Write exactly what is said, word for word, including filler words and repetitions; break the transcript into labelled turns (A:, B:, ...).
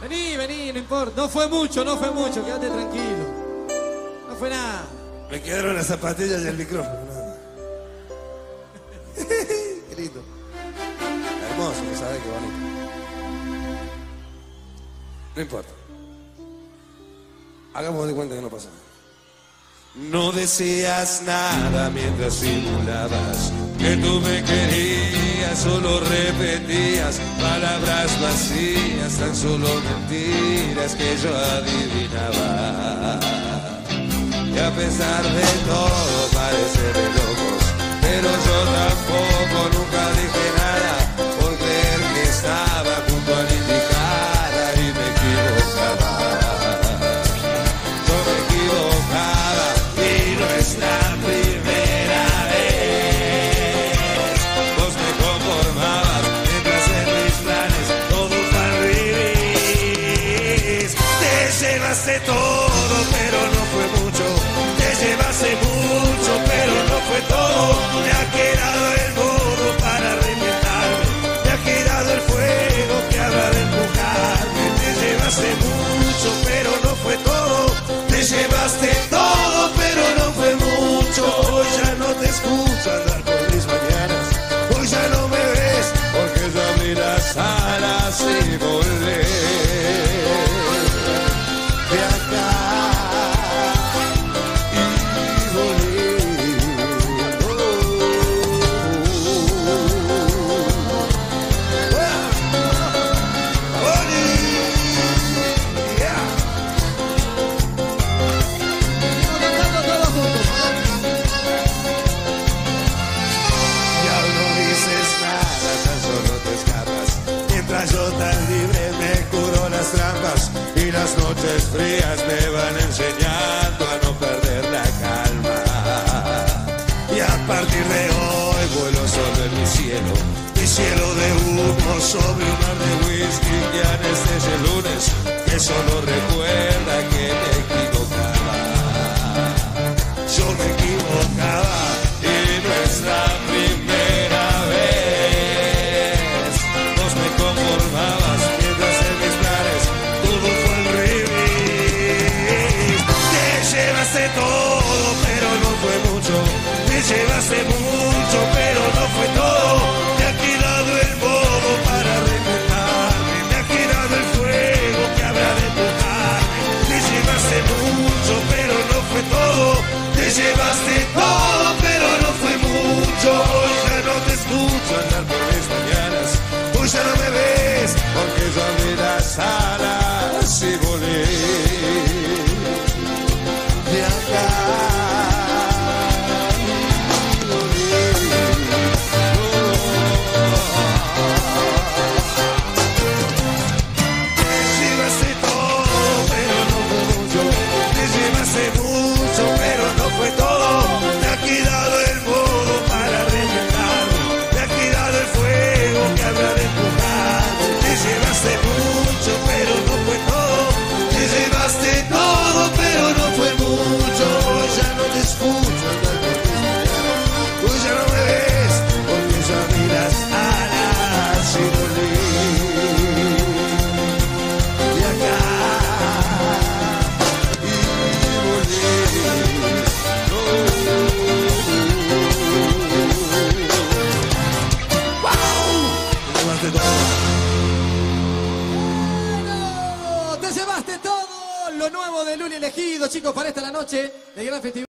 A: Vení, vení, no importa. No fue mucho, no fue mucho, quédate tranquilo. No fue nada.
B: Me quedaron las zapatillas y el micrófono. Qué lindo. Hermoso, que sabes qué bonito. No importa. Hagamos de cuenta que no pasó nada. No decías nada mientras simulabas que tú me querías, solo repetías palabras vacías, tan solo mentiras que yo adivinaba. Y a pesar de todo parece de locos, pero yo tampoco nunca dije nada por creer que estaba junto a la indicada y me equivocaba. Yo me equivocaba y no es la primera vez. Vos me conformabas mientras en mis planes todo fue al revés. Te llevaste todo, pero no fue mucho. Te llevaste mucho, pero no fue todo. Me ha quedado el modo para reinventarme. Me ha quedado el fuego que habrá de empujarme. Te llevaste mucho, pero no fue todo. Te llevaste todo, pero no fue mucho. Hoy ya no te escucho andar por mis mañanas. Hoy ya no me ves porque yo abrí las alas y volé de acá. Yo tan libre me curo las trampas y las noches frías me van enseñando a no perder la calma. Y a partir de hoy vuelo sobre mi cielo, mi cielo de humo sobre un mar de whisky que anestesia el lunes, que solo recuerda que me equivocaba. Yo me equivocaba y no es la primera vez. Vos me conformabas mientras en mis planes todo fue al revés. Te llevaste todo, pero no fue mucho. Te llevaste mucho, pero no fue todo. Me ha quedado el modo para reinventarme. Me ha quedado el fuego que habrá de empujarme. Te llevaste mucho, pero no fue todo. Te llevaste todo, pero no fue mucho. Hoy ya no te escucho andar por mis mañanas. Hoy ya no me ves porque yo abrí las alas y volé de acá. Te llevaste todo, pero no fue mucho. Te llevaste mucho, pero no fue todo. Te ha quedado el modo para reinventarme. Te ha quedado el fuego que habrá de empujar. Te llevaste mucho, pero no fue todo. Te llevaste todo, pero no fue mucho. Hoy ya no te escucho andar por mis mañanas. Hoy ya no me ves porque ya miras alas y volé de acá y volé. No. ¡Wow! Te llevaste todo.
A: Te llevaste todo lo nuevo de Luli Elegido, chicos, para esta la noche de gran festival.